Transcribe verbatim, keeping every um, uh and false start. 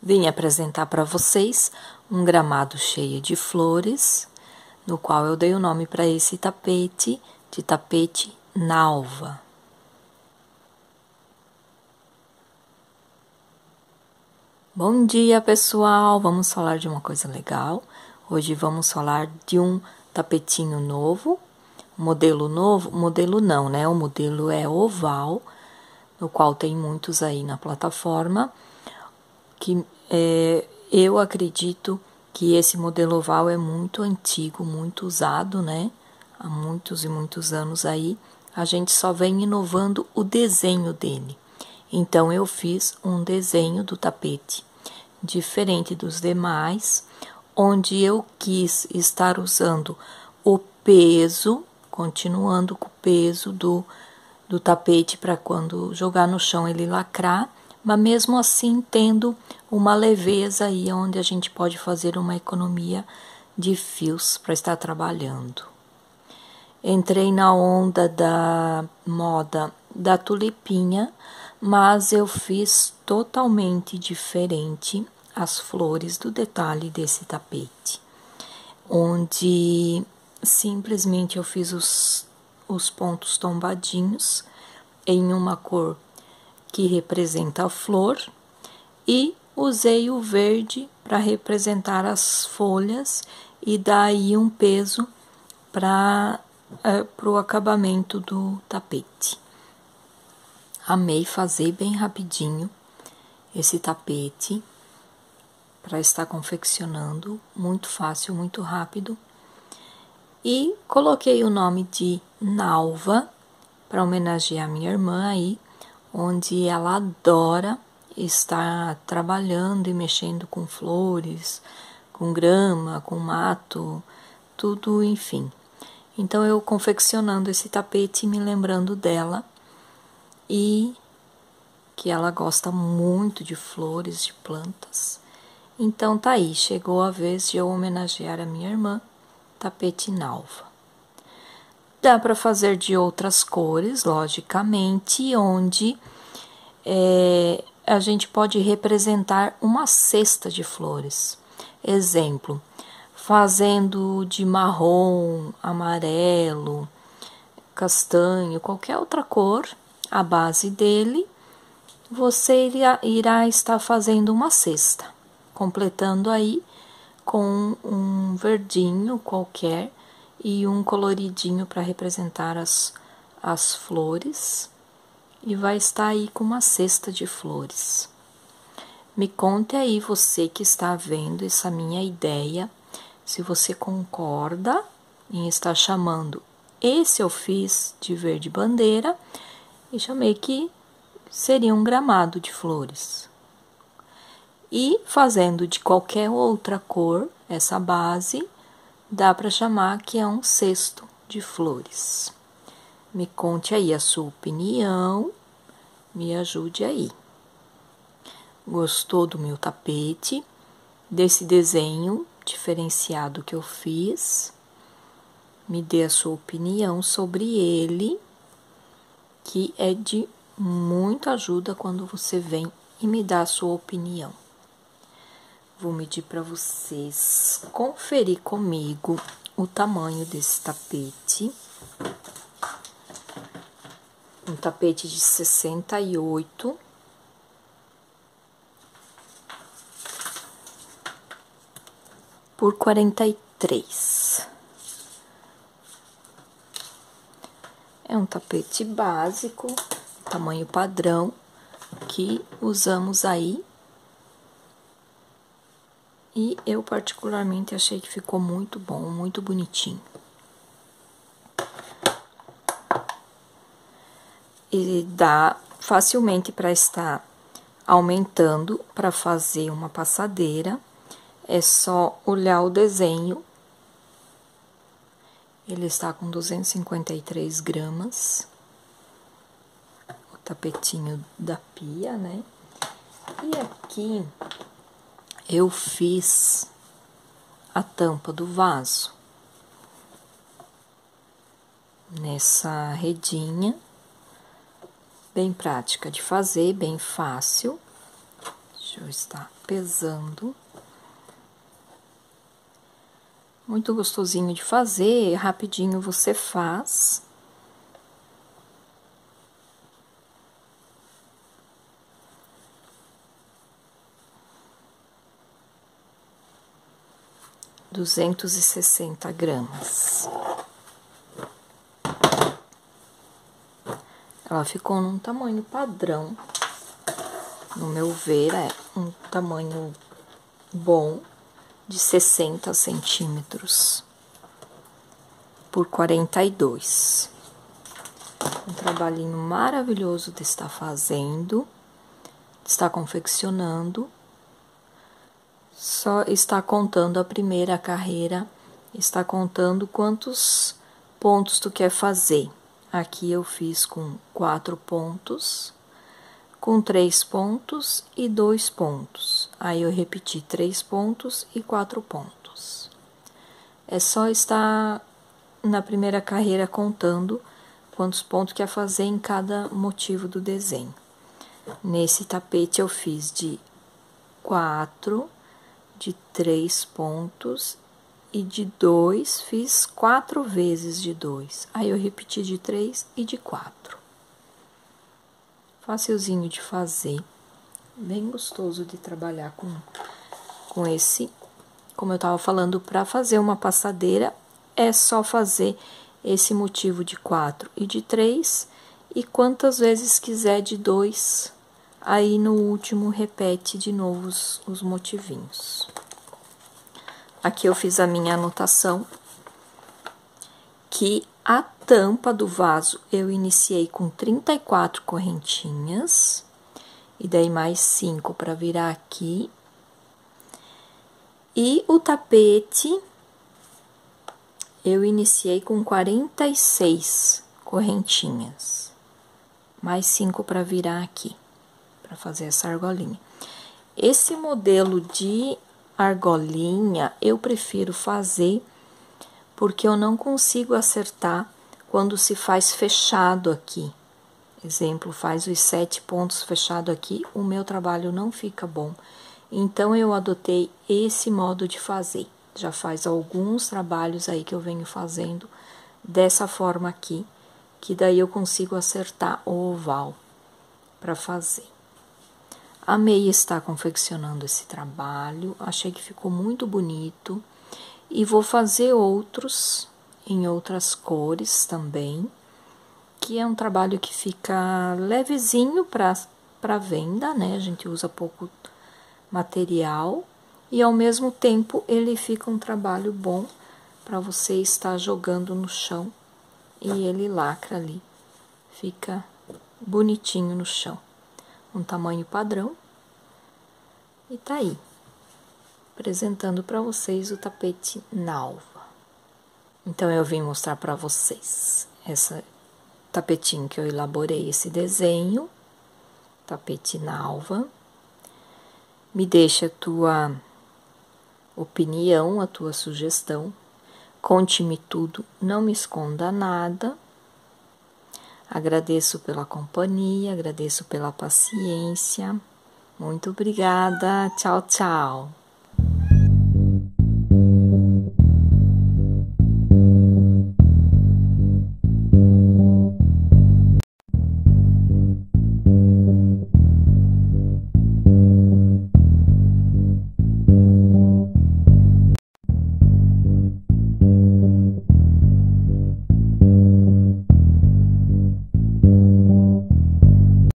Vim apresentar para vocês um gramado cheio de flores, no qual eu dei o nome para esse tapete de tapete Nalva. Bom dia, pessoal! Vamos falar de uma coisa legal. Hoje vamos falar de um tapetinho novo, modelo novo, modelo não, né? O modelo é oval, no qual tem muitos aí na plataforma, que é, eu acredito que esse modelo oval é muito antigo, muito usado, né? Há muitos e muitos anos aí, a gente só vem inovando o desenho dele. Então, eu fiz um desenho do tapete diferente dos demais, onde eu quis estar usando o peso, continuando com o peso do, do tapete para quando jogar no chão ele lacrar, mas mesmo assim tendo uma leveza aí onde a gente pode fazer uma economia de fios para estar trabalhando. Entrei na onda da moda da tulipinha, mas eu fiz totalmente diferente as flores do detalhe desse tapete, onde simplesmente eu fiz os, os pontos tombadinhos em uma cor que representa a flor e usei o verde para representar as folhas e daí um peso para é, o acabamento do tapete. Amei fazer bem rapidinho esse tapete para estar confeccionando, muito fácil, muito rápido. E coloquei o nome de Nalva para homenagear a minha irmã aí, onde ela adora estar trabalhando e mexendo com flores, com grama, com mato, tudo, enfim. Então, eu confeccionando esse tapete, me lembrando dela, e que ela gosta muito de flores, de plantas. Então, tá aí, chegou a vez de eu homenagear a minha irmã, tapete Nalva. Dá para fazer de outras cores, logicamente, onde é, a gente pode representar uma cesta de flores. Exemplo, fazendo de marrom, amarelo, castanho, qualquer outra cor, a base dele, você irá, irá estar fazendo uma cesta, completando aí com um verdinho qualquer e um coloridinho para representar as, as flores, e vai estar aí com uma cesta de flores. Me conte aí, você que está vendo essa minha ideia, se você concorda em estar chamando esse eu fiz de verde bandeira e chamei que seria um gramado de flores. E fazendo de qualquer outra cor essa base, dá para chamar que é um cesto de flores. Me conte aí a sua opinião, me ajude aí. Gostou do meu tapete, desse desenho diferenciado que eu fiz? Me dê a sua opinião sobre ele, que é de muita ajuda quando você vem e me dá a sua opinião. Vou medir para vocês conferir comigo o tamanho desse tapete. Um tapete de sessenta e oito por quarenta e três. É um tapete básico, tamanho padrão, que usamos aí. E eu particularmente achei que ficou muito bom, muito bonitinho. E dá facilmente para estar aumentando para fazer uma passadeira. É só olhar o desenho. Ele está com duzentos e cinquenta e três gramas. O tapetinho da pia, né? E aqui eu fiz a tampa do vaso nessa redinha, bem prática de fazer, bem fácil. Deixa eu estar pesando. Muito gostosinho de fazer, rapidinho você faz. duzentos e sessenta gramas. Ela ficou num tamanho padrão. No meu ver, é um tamanho bom, de sessenta centímetros por quarenta e dois. Um trabalhinho maravilhoso de estar fazendo, de estar confeccionando. Só está contando a primeira carreira, está contando quantos pontos tu quer fazer. Aqui eu fiz com quatro pontos, com três pontos e dois pontos. Aí eu repeti três pontos e quatro pontos. É só estar na primeira carreira contando quantos pontos quer fazer em cada motivo do desenho. Nesse tapete eu fiz de quatro, de três pontos e de dois, fiz quatro vezes de dois. Aí eu repeti de três e de quatro. Facilzinho de fazer, bem gostoso de trabalhar com, com esse. Como eu tava falando, para fazer uma passadeira, é só fazer esse motivo de quatro e de três, e quantas vezes quiser de dois, aí no último repete de novo os, os motivinhos. Aqui eu fiz a minha anotação, que a tampa do vaso eu iniciei com trinta e quatro correntinhas, e daí mais cinco para virar aqui. E o tapete eu iniciei com quarenta e seis correntinhas, mais cinco para virar aqui, para fazer essa argolinha. Esse modelo de argolinha eu prefiro fazer porque eu não consigo acertar quando se faz fechado aqui. Exemplo, faz os sete pontos fechado aqui, o meu trabalho não fica bom. Então, eu adotei esse modo de fazer. Já faz alguns trabalhos aí que eu venho fazendo dessa forma aqui, que daí eu consigo acertar o oval para fazer. Amei estar confeccionando esse trabalho, achei que ficou muito bonito. E vou fazer outros em outras cores também, que é um trabalho que fica levezinho para para venda, né? A gente usa pouco material e ao mesmo tempo ele fica um trabalho bom para você estar jogando no chão e ele lacra ali, fica bonitinho no chão. Um tamanho padrão e tá aí. Apresentando para vocês o tapete Nalva. Então, eu vim mostrar para vocês esse tapetinho que eu elaborei, esse desenho, tapete Nalva. Me deixa a tua opinião, a tua sugestão. Conte-me tudo, não me esconda nada. Agradeço pela companhia, agradeço pela paciência. Muito obrigada. Tchau, tchau.